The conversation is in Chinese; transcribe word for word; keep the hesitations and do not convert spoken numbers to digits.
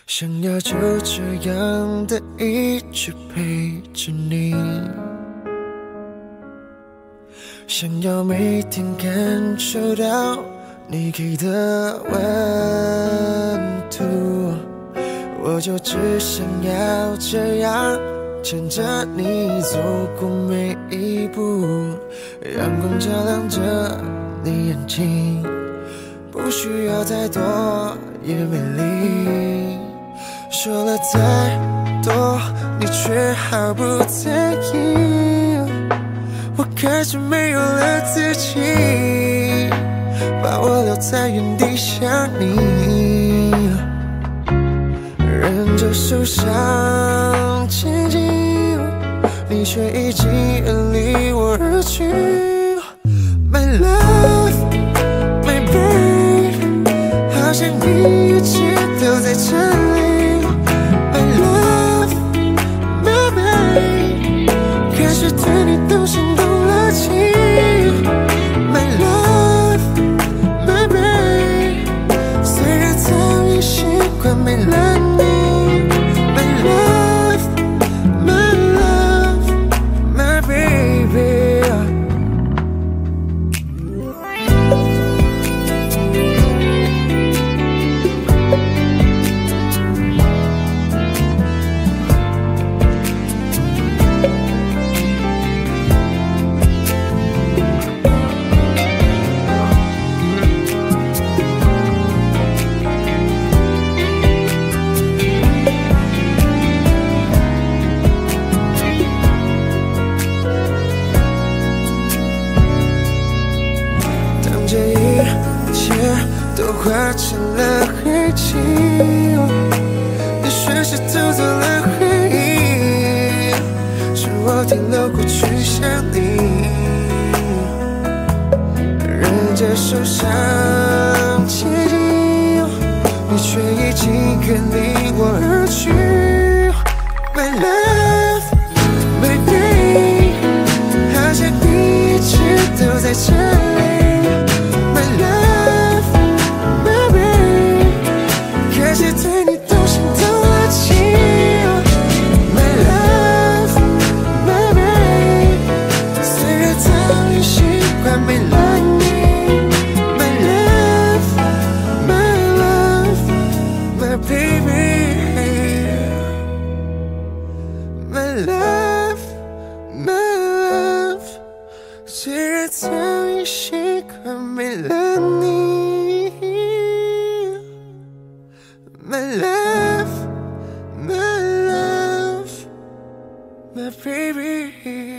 想要就这样的一直陪着你，想要每天感受到你给的温度，我就只想要这样牵着你走过每一步，阳光照亮着你眼睛，不需要太多也美丽。说了再多，你却毫不在意。我开始没有了自己，把我留在原地想你，忍着受伤前进，你却已经远离我而去。My love, my babe， 好像你一直都在这里。My love, my babe， 开始对你动心动了情。My love, my babe， 虽然早已习惯没了你。My love, my love, my baby。这一切都化成了黑漆，你顺势偷走了回忆，是我停留过去想你，忍着受伤前进，你却已经远离我而去。My love, my babe， 好像你一直都在这里。开始对你动心动了情。My love, my babe， 虽然早已习惯没了你。My love, my love, my baby。 My love, my love， 虽然早已习惯没了你。My love, my love, my baby。